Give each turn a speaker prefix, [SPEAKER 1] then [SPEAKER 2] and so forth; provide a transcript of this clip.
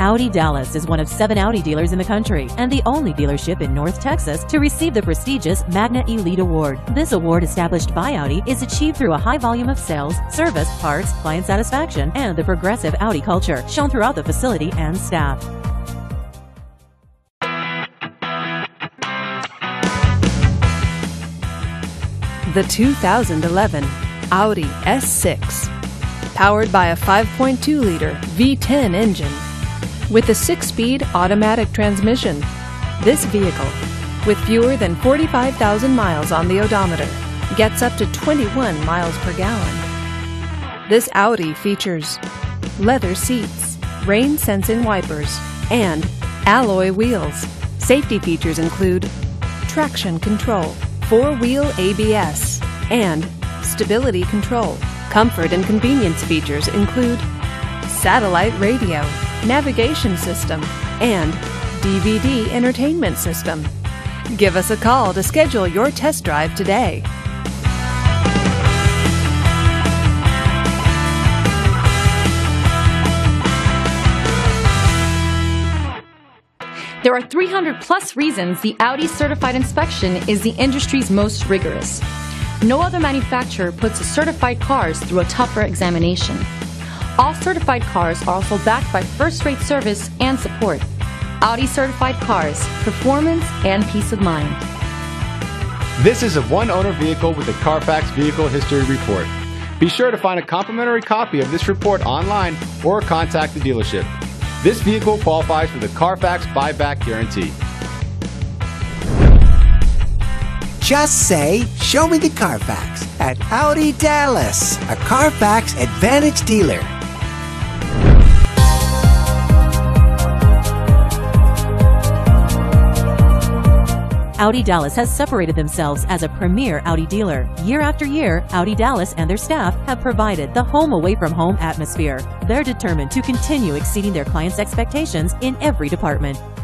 [SPEAKER 1] Audi Dallas is one of 7 Audi dealers in the country and the only dealership in North Texas to receive the prestigious Magna Elite Award. This award, established by Audi, is achieved through a high volume of sales, service, parts, client satisfaction, and the progressive Audi culture shown throughout the facility and staff.
[SPEAKER 2] The 2011 Audi S6. Powered by a 5.2-liter V10 engine with a 6-speed automatic transmission. This vehicle, with fewer than 45,000 miles on the odometer, gets up to 21 miles per gallon. This Audi features leather seats, rain-sensing wipers, and alloy wheels. Safety features include traction control, 4-wheel ABS, and stability control. Comfort and convenience features include satellite radio, navigation system, and DVD entertainment system. Give us a call to schedule your test drive today.
[SPEAKER 3] There are 300+ reasons the Audi Certified Inspection is the industry's most rigorous. No other manufacturer puts its certified cars through a tougher examination. All certified cars are also backed by first-rate service and support. Audi Certified Cars, performance and peace of mind.
[SPEAKER 4] This is a one-owner vehicle with a Carfax Vehicle History Report. Be sure to find a complimentary copy of this report online or contact the dealership. This vehicle qualifies for the Carfax Buyback Guarantee.
[SPEAKER 5] Just say, "Show me the Carfax" at Audi Dallas, a Carfax Advantage dealer.
[SPEAKER 1] Audi Dallas has separated themselves as a premier Audi dealer. Year after year, Audi Dallas and their staff have provided the home away from home atmosphere. They're determined to continue exceeding their clients' expectations in every department.